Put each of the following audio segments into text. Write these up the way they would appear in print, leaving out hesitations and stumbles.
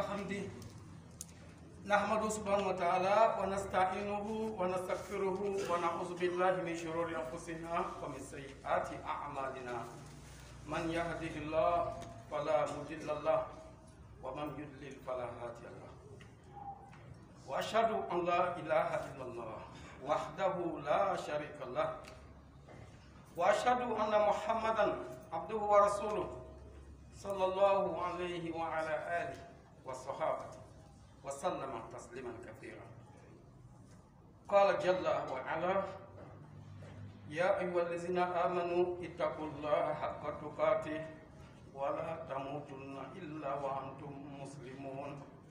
حمده نحمده سبحانه وتعالى ونستعينه ونستغفره ونعوذ بالله من شرور أنفسنا ومن سيئات أعمالنا من يهده الله فلا مضل له ومن يضلل فلا هادي له وأشهد أن لا إله إلا الله وحده لا شريك له وأشهد أن محمدا عبده ورسوله صلى الله عليه وعلى آله وصحابته وسلم تسليما كثيرا. قال جل وعلا: يا أيها الذين آمنوا اتقوا الله حق تقاته ولا تموتن إلا وأنتم مسلمون.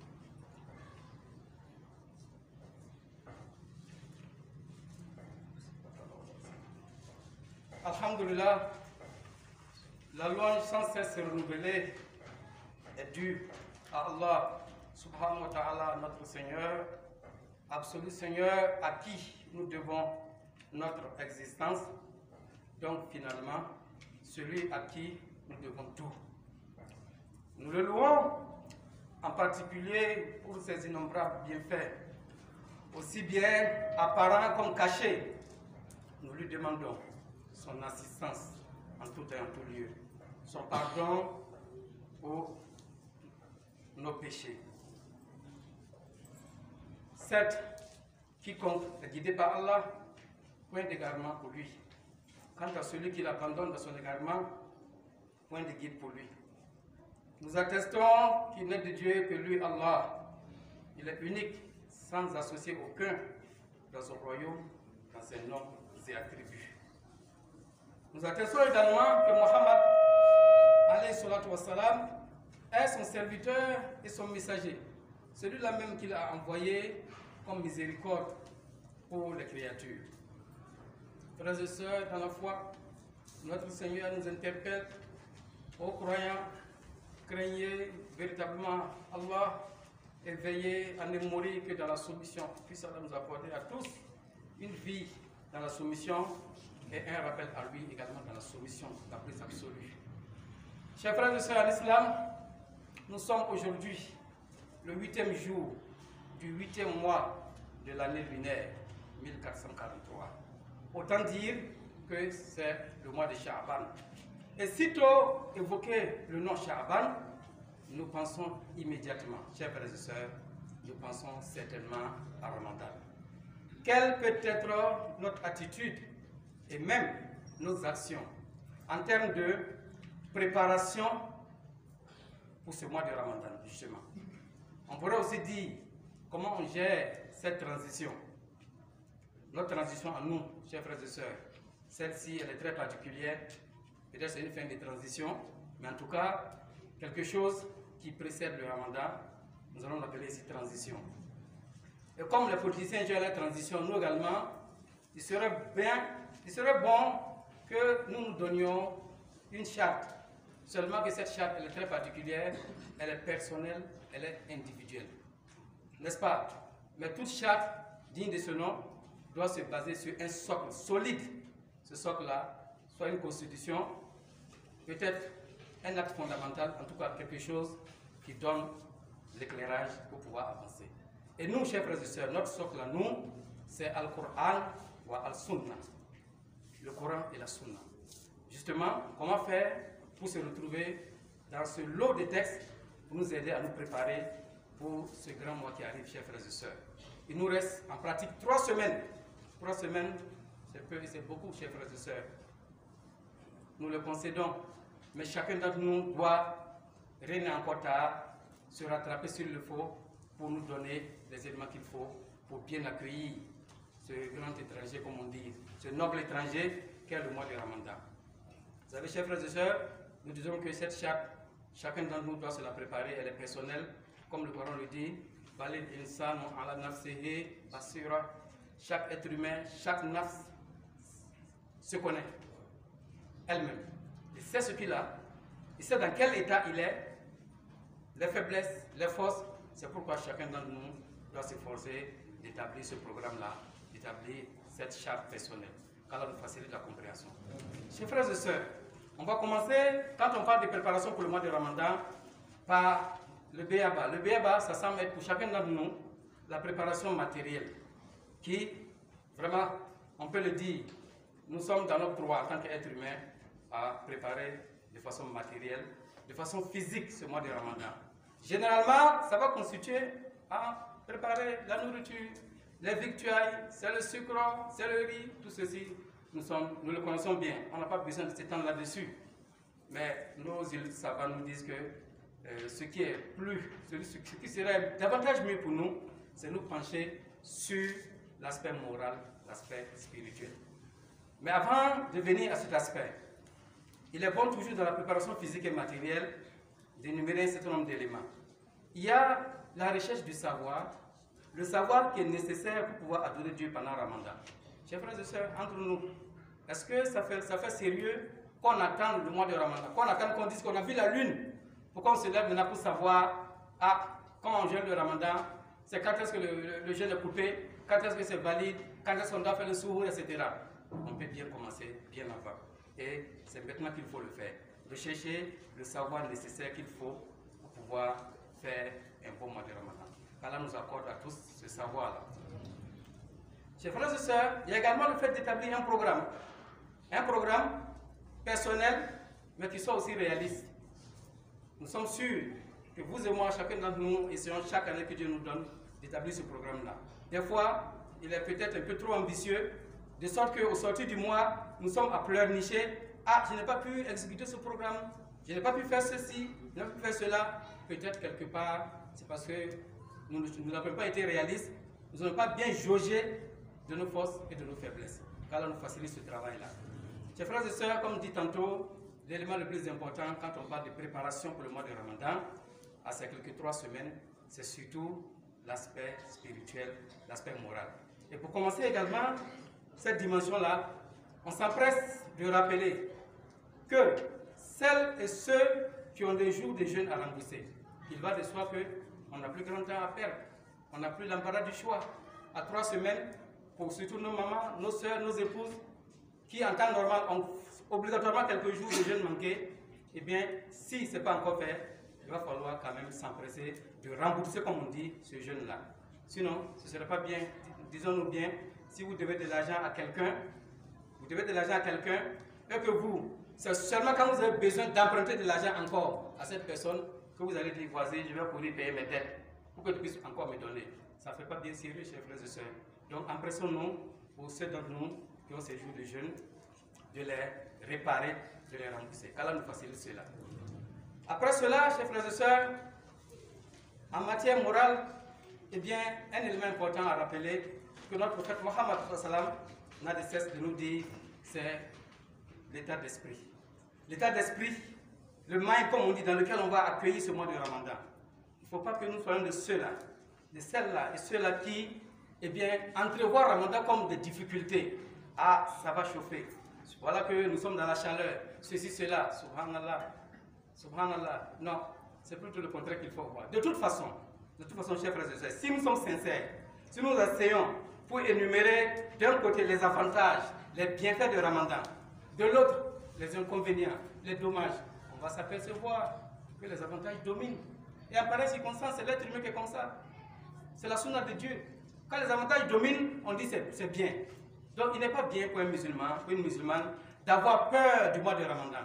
Alhamdulillah, la louange sans cesse renouvelée est due à Allah subhanahu wa ta'ala, notre Seigneur, absolu Seigneur à qui nous devons notre existence, donc finalement celui à qui nous devons tout. Nous le louons en particulier pour ses innombrables bienfaits, aussi bien apparents comme cachés. Nous lui demandons son assistance en tout et en tout lieu, son pardon pour nos péchés. Certes, quiconque est guidé par Allah, point d'égarement pour lui. Quant à celui qui l'abandonne de son égarement, point de guide pour lui. Nous attestons qu'il n'est de Dieu que lui, Allah. Il est unique, sans associer aucun dans son royaume, dans ses noms et attributs. Nous attestons également que Mohammed alayhi salatu wassalam est son serviteur et son messager, celui-là même qu'il a envoyé comme miséricorde pour les créatures. Frères et sœurs, dans la foi, notre Seigneur nous interpelle, ô croyants, craignez véritablement Allah et veillez à ne mourir que dans la soumission. Puisse Allah nous accorder à tous une vie dans la soumission et un rappel à lui également dans la soumission la plus absolue. Chers frères et sœurs en islam, nous sommes aujourd'hui le 8e jour du 8e mois de l'année lunaire 1443. Autant dire que c'est le mois de Sha'ban. Et sitôt évoqué le nom Sha'ban, nous pensons immédiatement, chers frères et sœurs, nous pensons certainement à Ramadan. Quelle peut être notre attitude et même nos actions en termes de préparation pour ce mois de Ramadan, justement? On pourrait aussi dire comment on gère cette transition. Notre transition à nous, chers frères et sœurs, celle-ci, elle est très particulière. Peut-être c'est une fin de transition, mais en tout cas, quelque chose qui précède le Ramadan, nous allons l'appeler ici transition. Et comme les politiciens gèrent la transition, nous également, il serait bon que nous nous donnions une charte. Seulement que cette charte, elle est très particulière, elle est personnelle, elle est individuelle. N'est-ce pas? Mais toute charte digne de ce nom doit se baser sur un socle solide. Ce socle-là, soit une constitution, peut-être un acte fondamental, en tout cas quelque chose qui donne l'éclairage pour pouvoir avancer. Et nous, chers frères et sœurs, notre socle à nous, c'est Al-Qur'an ou Al-Sunnah. Le Coran et la Sunna. Justement, comment faire pour se retrouver dans ce lot de textes pour nous aider à nous préparer pour ce grand mois qui arrive, chers frères et sœurs. Il nous reste en pratique 3 semaines. 3 semaines, c'est peu et c'est beaucoup, chers frères et sœurs. Nous le concédons, mais chacun d'entre nous doit, rien n'est encore tard, se rattraper s'il le faut pour nous donner les éléments qu'il faut pour bien accueillir ce grand étranger, comme on dit, ce noble étranger qu'est le mois de Ramadan. Vous savez, chers frères et sœurs, nous disons que cette charte, chacun d'entre nous doit se la préparer, elle est personnelle, comme le Coran le dit, Balil insanu ala nafsihi basira. Chaque être humain, chaque nafs se connaît elle-même. Il sait ce qu'il a, il sait dans quel état il est, les faiblesses, les forces. C'est pourquoi chacun d'entre nous doit s'efforcer d'établir ce programme-là, d'établir cette charte personnelle. qu'Allah nous facilite la compréhension. Chers frères et sœurs, on va commencer, quand on parle de préparation pour le mois de Ramadan, par le B.A.B.A. Le B.A.B.A, ça semble être pour chacun d'entre nous la préparation matérielle qui, vraiment, on peut le dire, nous sommes dans notre droit en tant qu'être humain à préparer de façon matérielle, de façon physique ce mois de Ramadan. Généralement, ça va constituer à préparer la nourriture, les victuailles, c'est le sucre, c'est le riz, tout ceci, nous le connaissons bien. On n'a pas besoin de s'étendre là-dessus. Mais nos savants nous disent que ce qui serait davantage mieux pour nous, c'est nous pencher sur l'aspect moral, l'aspect spirituel. Mais avant de venir à cet aspect, il est bon toujours dans la préparation physique et matérielle d'énumérer un certain nombre d'éléments. Il y a la recherche du savoir, le savoir qui est nécessaire pour pouvoir adorer Dieu pendant Ramadan. Chers frères et sœurs, entre nous, est-ce que ça fait sérieux qu'on attend le mois de Ramadan, qu'on attend qu'on dise qu'on a vu la lune, pour qu'on se lève maintenant pour savoir, quand on jeûne le Ramadan, c'est quand est-ce que le jeûne est coupé, quand est-ce que c'est valide, quand est-ce qu'on doit faire le sourd, etc. On peut bien commencer bien avant. Et c'est maintenant qu'il faut le faire. Rechercher le savoir nécessaire qu'il faut pour pouvoir faire un bon mois de Ramadan. Allah nous accorde à tous ce savoir-là. Chers frères et sœurs, il y a également le fait d'établir un programme personnel, mais qui soit aussi réaliste. Nous sommes sûrs que vous et moi, chacun d'entre nous, essayons chaque année que Dieu nous donne d'établir ce programme-là. Des fois, il est peut-être un peu trop ambitieux, de sorte qu'au sortir du mois, nous sommes à pleurnicher. Je n'ai pas pu exécuter ce programme, je n'ai pas pu faire ceci, je n'ai pas pu faire cela. Peut-être quelque part, c'est parce que nous n'avons pas été réalistes, nous n'avons pas bien jaugé de nos forces et de nos faiblesses. Qu'Allah nous facilite ce travail-là. Chers frères et sœurs, comme dit tantôt, l'élément le plus important quand on parle de préparation pour le mois de Ramadan, à ces quelques 3 semaines, c'est surtout l'aspect spirituel, l'aspect moral. Et pour commencer également, cette dimension-là, on s'empresse de rappeler que celles et ceux qui ont des jours de jeûne à rembourser, il va de soi qu'on n'a plus grand temps à perdre, on n'a plus l'embarras du choix. À 3 semaines, pour surtout nos mamans, nos soeurs, nos épouses, qui en temps normal ont obligatoirement quelques jours de jeûne manqués, eh bien, si ce n'est pas encore fait, il va falloir quand même s'empresser de rembourser, comme on dit, ce jeûne-là. Sinon, ce ne serait pas bien, disons-nous bien, si vous devez de l'argent à quelqu'un, et que vous, c'est seulement quand vous avez besoin d'emprunter de l'argent encore à cette personne que vous allez dire, voisin, je vais courir payer mes dettes, pour que tu puisses encore me donner. Ça ne fait pas bien sérieux, chers frères et sœurs. Donc, empressons-nous, pour ceux d'entre nous qui ont ces jours de jeûne, de les réparer, de les rembourser. Qu'Allah nous facilite cela. Après cela, chers frères et sœurs, en matière morale, eh bien, un élément important à rappeler que notre prophète Mohammed n'a de cesse de nous dire, c'est l'état d'esprit. L'état d'esprit, le mind, comme on dit, dans lequel on va accueillir ce mois de Ramadan. Il ne faut pas que nous soyons de ceux-là, de celles-là et ceux-là qui, eh bien, entrevoient Ramadan comme des difficultés. Ça va chauffer. Voilà que nous sommes dans la chaleur. Ceci, cela, subhanallah. Subhanallah. Non, c'est plutôt le contraire qu'il faut voir. De toute façon, chers frères et sœurs, si nous sommes sincères, si nous essayons pour énumérer d'un côté les avantages, les bienfaits de Ramadan, de l'autre les inconvénients, les dommages, on va s'apercevoir que les avantages dominent. Et en pareille circonstance, c'est l'être humain qui est comme ça. C'est la sunna de Dieu. Quand les avantages dominent, on dit c'est bien. Donc il n'est pas bien pour un musulman, pour une musulmane, d'avoir peur du mois de Ramadan.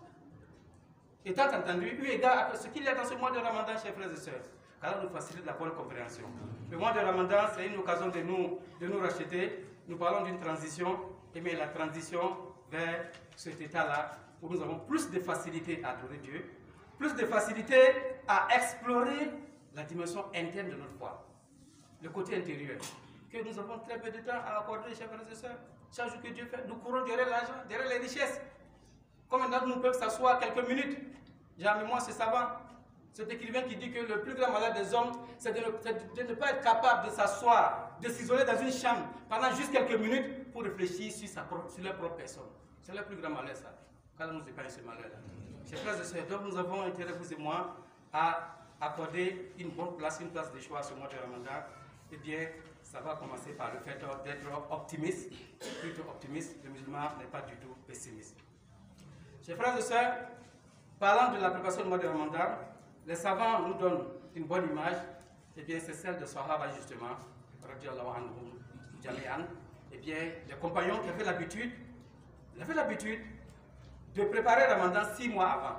Étant entendu, eu égard à ce qu'il y a dans ce mois de Ramadan, chers frères et sœurs, qu'Allah nous facilite la bonne compréhension. Le mois de Ramadan, c'est une occasion de nous racheter. Nous parlons d'une transition, et bien la transition vers cet état-là, où nous avons plus de facilité à adorer Dieu, plus de facilité à explorer la dimension interne de notre foi, le côté intérieur, que nous avons très peu de temps à accorder, chers frères et sœurs. Chaque jour que Dieu fait, nous courons derrière l'argent, derrière les richesses. Combien d'entre nous peuvent s'asseoir quelques minutes? J'ai en mémoire ce savant, cet écrivain qui dit que le plus grand malheur des hommes, c'est de ne pas être capable de s'asseoir, de s'isoler dans une chambre pendant juste quelques minutes pour réfléchir sur leur propre personne. C'est le plus grand malheur, ça. Qu'Allah nous épargne ce malheur-là. Chers frères et sœurs, donc nous avons intérêt, vous et moi, à accorder une bonne place, une place de choix à ce mois de Ramadan. Eh bien, ça va commencer par le fait d'être optimiste, plutôt optimiste. Le musulman n'est pas du tout pessimiste. Chers frères et sœurs, parlant de la préparation du mois de Ramadan, les savants nous donnent une bonne image, eh bien, c'est celle de Sahaba, justement, radiallahu anhum, jami'an. Eh bien, les compagnons qui avaient l'habitude de préparer Ramadan 6 mois avant.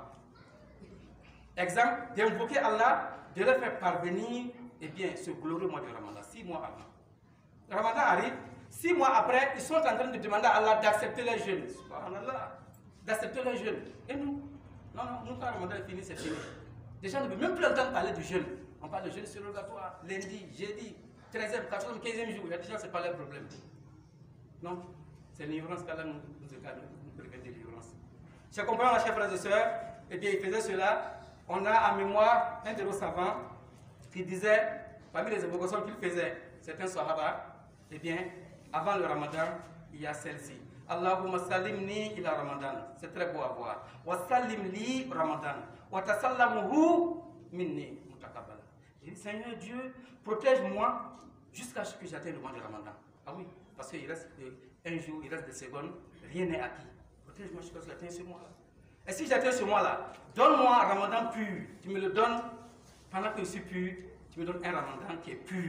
Exemple, d'invoquer Allah, de leur faire parvenir, eh bien, ce glorieux mois de Ramadan, 6 mois avant. Ramadan arrive, 6 mois après, ils sont en train de demander à Allah d'accepter les jeûnes. Subhanallah, d'accepter les jeûnes. Et nous, non, nous, quand Ramadan est fini, c'est fini. Les gens ne veulent même plus entendre parler du jeûne. On parle de jeûne surrogatoire, lundi, jeudi, 13e, 14e, 15e jour. Il y a des gens, ce n'est pas leur problème. Non, c'est l'ignorance qu'Allah nous prévient de l'ignorance. Chers compagnons, chers frères et sœurs, eh bien, ils faisaient cela. On a en mémoire un de nos savants qui disait, parmi les évocations qu'il faisait, c'est un sahaba, eh bien, avant le Ramadan, il y a celle-ci. Allahumma salimni ila Ramadan. C'est très beau à voir. Wa salim li Ramadan. Wa tasallamuhu minni mutakabbala. Il dit, Seigneur Dieu, protège-moi jusqu'à ce que j'atteigne le mois de Ramadan. Ah oui, parce qu'il reste un jour, il reste des secondes, rien n'est acquis. Protège-moi jusqu'à ce que j'atteigne ce mois-là. Et si j'atteins ce mois-là, donne-moi un Ramadan pur. Tu me le donnes pendant que je suis pur, tu me donnes un Ramadan qui est pur.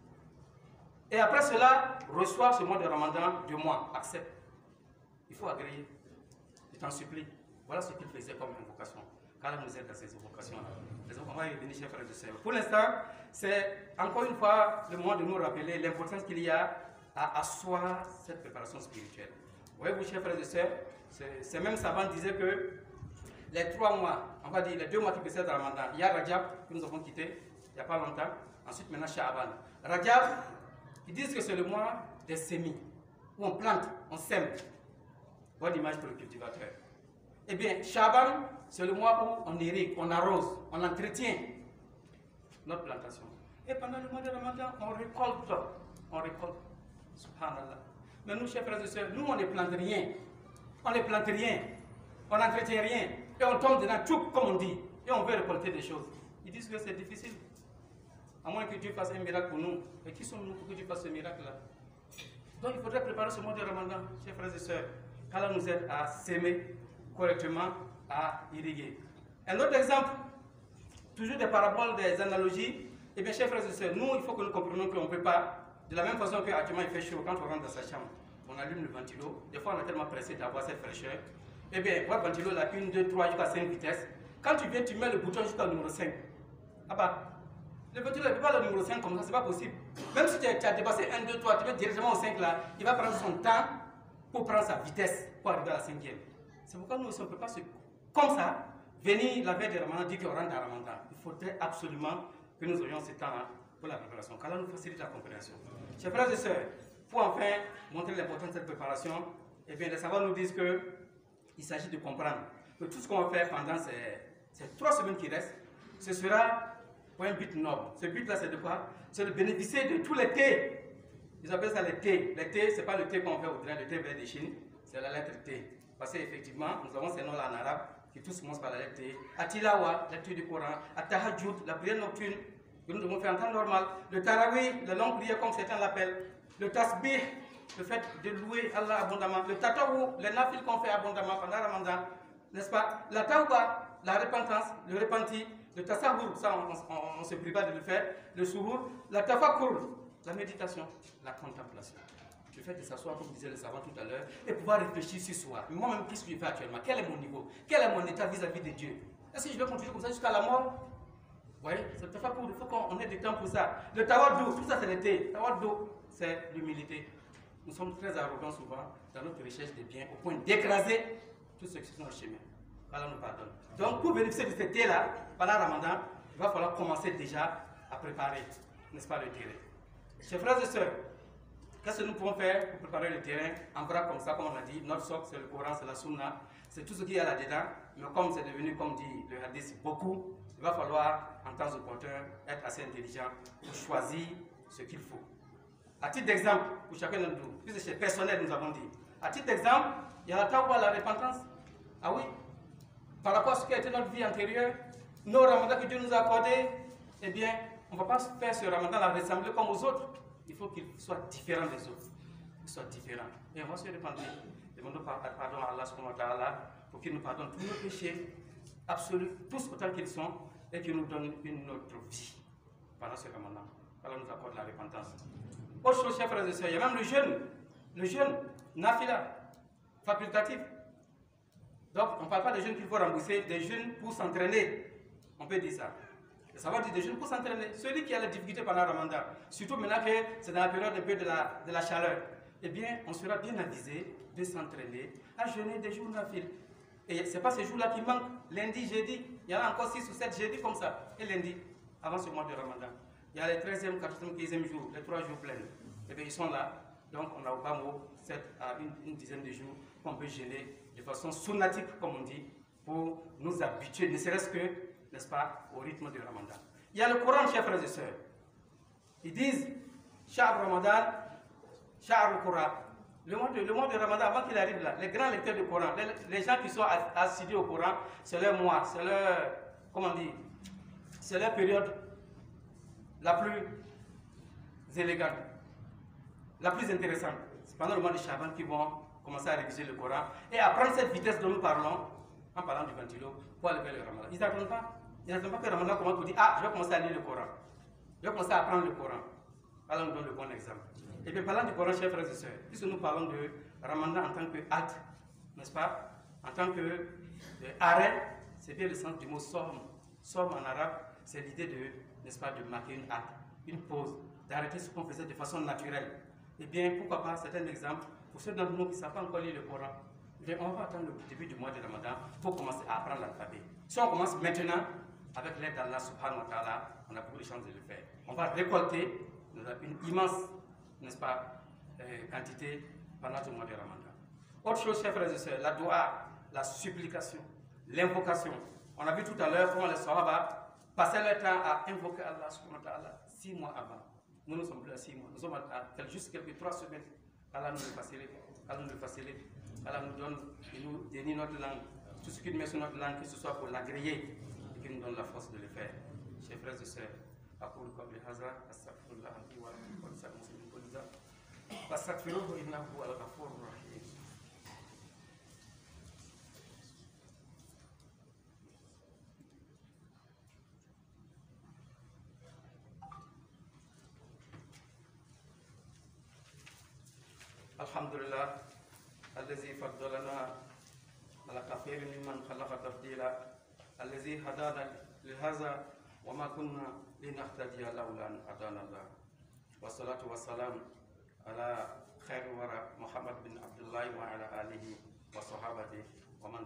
Et après cela, reçois ce mois de Ramadan de moi, accepte. Il faut agréer. Je t'en supplie. Voilà ce qu'il faisait comme invocation. Qu'Allah nous aide à ces invocations-là. On va y revenir, chers frères et sœurs. Pour l'instant, c'est encore une fois le moment de nous rappeler l'importance qu'il y a à asseoir cette préparation spirituelle. Voyez-vous, chers frères et sœurs, ces mêmes savants disaient que les 3 mois, on va dire les 2 mois qui précèdent Ramadan, il y a Rajab que nous avons quitté il n'y a pas longtemps, ensuite maintenant Sha'aban. Rajab, ils disent que c'est le mois des semis, où on plante, on sème. Bonne image pour le cultivateur. Eh bien, Sha'aban, c'est le mois où on irrigue, on arrose, on entretient notre plantation. Et pendant le mois de Ramadan, on récolte. Subhanallah. Mais nous, chers frères et sœurs, nous, on ne plante rien. On ne plante rien. On n'entretient rien. Et on tombe dedans, tout comme on dit. Et on veut récolter des choses. Ils disent que c'est difficile. À moins que Dieu fasse un miracle pour nous. Et qui sommes-nous pour que Dieu fasse ce miracle-là? Donc il faudrait préparer ce mois de Ramadan, chers frères et sœurs. qu'Allah nous aide à s'aimer correctement, à irriguer. Un autre exemple, toujours des paraboles, des analogies. Eh bien, chers frères et sœurs, nous, il faut que nous comprenions qu'on ne peut pas, de la même façon qu'actuellement il fait chaud, quand on rentre dans sa chambre, on allume le ventilo. Des fois, on est tellement pressé d'avoir cette fraîcheur. Eh bien, votre ventilo, là, 1, 2, 3, jusqu'à 5 vitesses. Quand tu viens, tu mets le bouton jusqu'au numéro 5. Ah bah, le ventilo ne peut pas le numéro 5 comme ça, c'est pas possible. Même si tu as dépassé 1, 2, 3, tu mets directement au 5 là, il va prendre son temps pour prendre sa vitesse pour arriver à la 5e. C'est pourquoi nous aussi, on ne peut pas se... Comme ça, venir la veille de Ramadan, dire qu'on rentre dans Ramadan. Il faudrait absolument que nous ayons ce temps-là pour la préparation. Qu'Allah nous facilite la compréhension. Chers frères et sœurs, pour enfin montrer l'importance de cette préparation, eh bien, les savants nous disent qu'il s'agit de comprendre que tout ce qu'on va faire pendant ces 3 semaines qui restent, ce sera pour un but noble. Ce but-là, c'est de quoi? C'est de bénéficier de tous les thés. Ils appellent ça les thés. Les thés, ce n'est pas le thé qu'on fait au train, le thé vert de Chine, c'est la lettre T. Parce qu'effectivement, nous avons ces noms-là en arabe qui tous commencent par la lettre T. Atilawa, lecture du Coran. At-Tahajjud, la prière nocturne que nous devons faire en temps normal. Le Tarawih, la longue prière comme certains l'appellent. Le Tasbih, le fait de louer Allah abondamment. Le Tatawu, les nafil qu'on fait abondamment pendant le Ramadan. N'est-ce pas? La Tawba, la repentance, le repenti. Le Tasahur, ça on ne se prive pas de le faire. Le Suhur, la Tafakur, la méditation, la contemplation. Le fait de s'asseoir, comme disait le savant tout à l'heure, et pouvoir réfléchir ce soir. Moi-même, qu'est-ce que je fais actuellement? Quel est mon niveau? Quel est mon état vis-à-vis de Dieu? Est-ce que je vais continuer comme ça jusqu'à la mort? Vous voyez, c'est le tafakur, il faut qu'on ait du temps pour ça. Le tawadou, tout ça c'est l'été. Tawadou, c'est l'humilité. Nous sommes très arrogants souvent dans notre recherche des biens, au point d'écraser tout ce qui est dans le chemin. Allah nous pardonne. Donc, pour bénéficier de cet thé-là, pendant Ramadan, il va falloir commencer déjà à préparer, n'est-ce pas, le terrain. Chers frères et sœurs, qu'est-ce que nous pouvons faire pour préparer le terrain? En vrai, comme ça, comme on l'a dit, notre socle, c'est le Coran, c'est la Sunna, c'est tout ce qu'il y a là-dedans. Mais comme c'est devenu, comme dit le hadith, beaucoup, il va falloir, en temps opportun, être assez intelligent pour choisir ce qu'il faut. À titre d'exemple, pour chacun d'entre nous, puisque c'est personnel, nous avons dit. À titre d'exemple, il y a la tawba, la repentance. Ah oui? Par rapport à ce qui a été notre vie antérieure, nos ramadans que Dieu nous a accordés, eh bien, on ne va pas faire ce ramadan la ressembler comme aux autres. Il faut qu'il soit différent des autres. Qu'il soit différent. Et on va se repentir. Demandons pardon à Allah subhanahu wa ta'ala pour qu'il nous pardonne tous nos péchés absolus, tous autant qu'ils sont, et qui nous donne une autre vie pendant ce ramadan. Allah nous accorde la repentance. Autre chose, chers frères et sœurs, il y a même le jeûne, nafila, facultatif. Donc, on ne parle pas de jeûne qu'il faut rembourser, des jeûnes pour s'entraîner. On peut dire ça. Et ça va dire des jeûnes pour s'entraîner. Celui qui a la difficulté pendant le ramadan, surtout maintenant que c'est dans la période un peu de la chaleur, eh bien, on sera bien avisé de s'entraîner à jeûner des jours nafil. Et ce n'est pas ces jours-là qui manquent. Lundi, jeudi, il y en a encore 6 ou 7 jeudis comme ça. Et lundi, avant ce mois de ramadan. Il y a les 13e, 14e, 15e jours, les 3 jours pleins. Et bien, ils sont là. Donc, on a au bas mot 7 à une dizaine de jours qu'on peut jeûner de façon sunnatique, comme on dit, pour nous habituer, ne serait-ce que, n'est-ce pas, au rythme du ramadan. Il y a le Coran, chers frères et sœurs. Ils disent, Shahr Ramadan, Shahr Coran. Le mois de ramadan, avant qu'il arrive là, les grands lecteurs du Coran, les gens qui sont assidus au Coran, c'est leur mois, c'est leur, comment on dit, c'est leur période la plus élégante, la plus intéressante. C'est pendant le mois de Shaban qu'ils vont commencer à réviser le Coran et à prendre cette vitesse dont nous parlons, en parlant du ventilo, pour aller vers le ramadan. Ils n'attendent pas. Ils n'attendent pas que le ramadan commence pour dire, ah, je vais commencer à lire le Coran. Je vais commencer à apprendre le Coran. Alors, on nous donne le bon exemple. Et bien, parlant du Coran, chers frères et sœurs, puisque nous parlons de ramadan en tant que acte, n'est-ce pas, en tant que arrêt, c'est bien le sens du mot somme. Somme en arabe, c'est l'idée de, n'est-ce pas, de marquer une acte, une pause, d'arrêter ce qu'on faisait de façon naturelle. Eh bien, pourquoi pas, c'est un exemple, pour ceux d'entre nous qui ne savent pas encore lire le Coran, eh bien, on va attendre le début du mois de ramadan pour commencer à apprendre l'alphabet. Si on commence maintenant, avec l'aide d'Allah subhanahu wa ta'ala, on a beaucoup de chances de le faire. On va récolter une immense, n'est-ce pas, quantité pendant ce mois de ramadan. Autre chose, chers frères et sœurs, la dua, la supplication, l'invocation. On a vu tout à l'heure comment les Sahaba passaient leur temps à invoquer Allah subhanahu wa ta'ala 6 mois avant. Nous ne sommes plus à 6 mois, nous sommes à juste quelques 3 semaines. Allah nous le facilite, Allah nous le facilite, Allah nous donne, il nous dénie notre langue, tout ce qu'il met sur notre langue, que ce soit pour l'agréer, et qu'il nous donne la force de le faire. Chers frères et sœurs, أقول قولي هذا أستغفر الله لي ولكم ولسائر المسلمين كل ذنب فاستغفروه إنه هو الغفور الرحيم. الحمد لله الذي فضلنا على كثير ممن خلق تفضيلا الذي هدانا لهذا وما كنا لنهتدي لولا أن هدانا الله والصلاة والسلام على خير ورى محمد بن عبد الله وعلى آله وصحابته ومن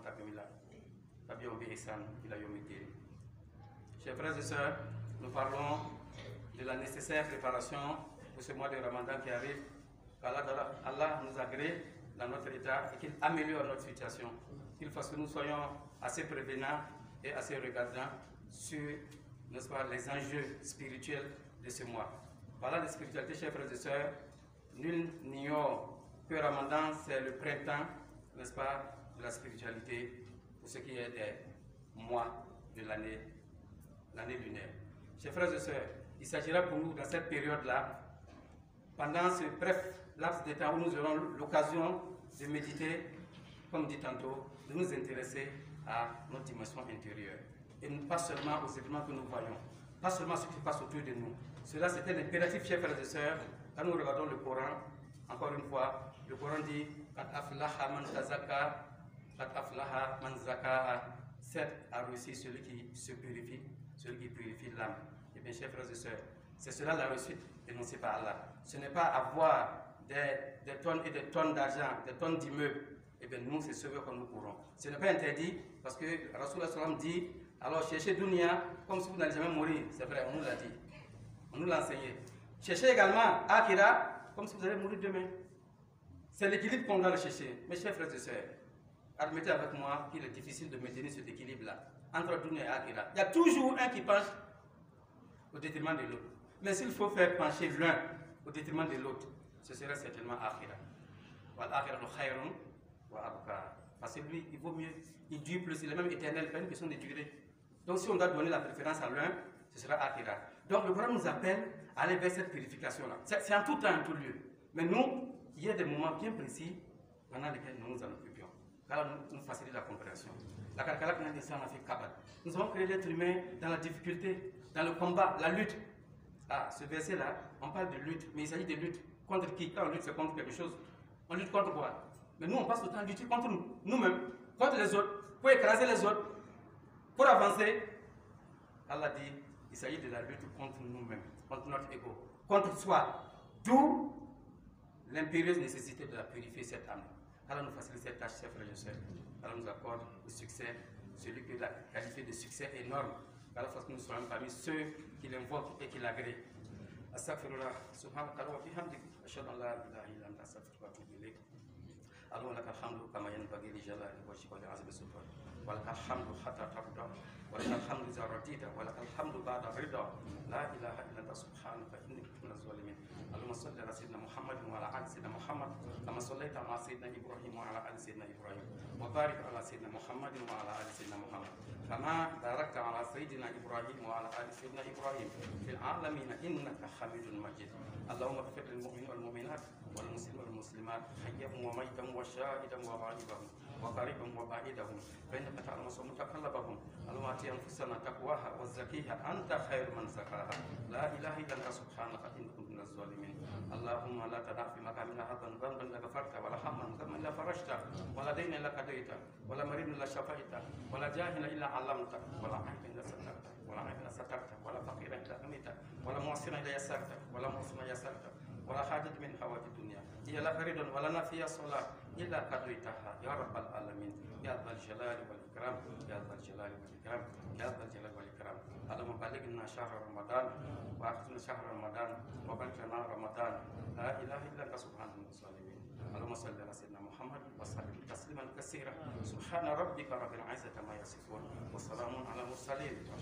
تبعهم بإحسان إلى يوم الدين. Chers frères et sœurs, nous parlons de la nécessaire préparation pour ce mois de Ramadan qui arrive. Allah nous agrée dans notre état et qu'il améliore notre situation, qu'il fasse que nous soyons assez prévenants et assez regardants sur, n'est-ce pas, les enjeux spirituels de ce mois. Parlant de spiritualité, chers frères et sœurs, nul n'ignore que Ramadan c'est le printemps, n'est-ce pas, de la spiritualité pour ce qui est des mois de l'année lunaire. Chers frères et sœurs, il s'agira pour nous dans cette période-là, pendant ce bref laps de temps où nous aurons l'occasion de méditer, comme dit tantôt, de nous intéresser à notre dimension intérieure. Et pas seulement aux événements que nous voyons, pas seulement ce qui se passe autour de nous. Cela, c'était l'impératif, chers frères et sœurs. Quand nous regardons le Coran, encore une fois, le Coran dit Qad aflaha man tazakka, Qad aflaha man zakkaha. Certes, a réussi celui qui se purifie, celui qui purifie l'âme. Eh bien, chers frères et sœurs, c'est cela la réussite énoncée par Allah. Ce n'est pas avoir des tonnes et des tonnes d'argent, des tonnes d'immeubles. Eh bien, nous, c'est ce que nous courons. Ce n'est pas interdit parce que Rasulullah sallam dit alors cherchez dunya comme si vous n'allez jamais mourir. C'est vrai, on nous l'a dit. On nous l'a enseigné. Cherchez également Akira comme si vous allez mourir demain. C'est l'équilibre qu'on doit le chercher. Mes chers frères et sœurs, admettez avec moi qu'il est difficile de maintenir cet équilibre-là entre dunya et Akira. Il y a toujours un qui penche au détriment de l'autre. Mais s'il faut faire pencher l'un au détriment de l'autre, ce serait certainement Akhira. Parce que lui, il vaut mieux, il dure plus, il est même éternel, pas une question de durée. Donc si on doit donner la préférence à l'un, ce sera Akhira. Donc le Coran nous appelle à aller vers cette purification-là. C'est en tout temps, en tout lieu. Mais nous, il y a des moments bien précis pendant lesquels nous nous en occupions. Car nous facilite la compréhension. La calculac n'a fait cabal. Nous avons créé l'être humain dans la difficulté, dans le combat, la lutte. Ah, ce verset-là, on parle de lutte, mais il s'agit de lutte. Contre qui? Quand on lutte, c'est contre quelque chose. On lutte contre quoi? Mais nous, on passe le temps à lutter contre nous-mêmes, contre les autres, pour écraser les autres, pour avancer. Allah dit, il s'agit de la lutte contre nous-mêmes, contre notre ego, contre soi. D'où l'impérieuse nécessité de la purifier cette âme. Allah nous facilite cette tâche, chers frères et sœurs. Allah nous accorde le succès, celui que la qualifié de succès énorme. Allah fasse que nous soyons parmi ceux qui l'invoquent et qui l'agréent. Astaghfirullah, subhanaka wa bihamdik, ashhadu an la ilaha illa anta astaghfiruka wa atubu ilayk. اللهم لك الحمد كما ينبغي لجلال وجهك ولعظيم سلطانك ولك الحمد حتى ترضى ولك الحمد اذا رضيت ولك الحمد بعد الرضا لا اله الا انت سبحانك اني كنت من الظالمين اللهم صل على سيدنا محمد وعلى ال سيدنا محمد كما صليت على سيدنا ابراهيم وعلى ال سيدنا ابراهيم وبارك على سيدنا محمد وعلى ال سيدنا محمد كما باركت على سيدنا ابراهيم وعلى ال سيدنا ابراهيم في العالمين انك حميد مجيد اللهم اغفر للمؤمنين والمؤمنات والمسلمين والمسلمات حيهم وميتهم وشاهدا وغائبهم وقريبا وبعيدهم فانك تعلم متقلبهم اللهم ات انفسنا تقواها وزكيها انت خير من زكاها لا اله الا انت سبحانك اني كنت من الظالمين اللهم لا تدع في مقامنا هذا ذنبا الا غفرته ولا هما غما الا فرجته ولا دينا الا قضيته ولا مريض الا شفيته ولا جاهلا الا علمته ولا عيبا الا سترته ولا عيبا الا سترته ولا فقيرا الا غنيته ولا معسرا الا يسرته ولا معسرا يسرته ولا حاجة من حوائج الدنيا هي لا فريد ولا نافية صلاة إلا قضيتها يا رب العالمين يا ذا الجلال والإكرام يا ذا الجلال والإكرام يا ذا الجلال والإكرام اللهم بلغنا شهر رمضان وأختم شهر رمضان وبلغنا رمضان لا إله إلا أنت سبحانك الظالمين اللهم صل على سيدنا محمد وسلم تسليما كثيرا سبحان ربك رب العزة ما يصفون وسلام على المرسلين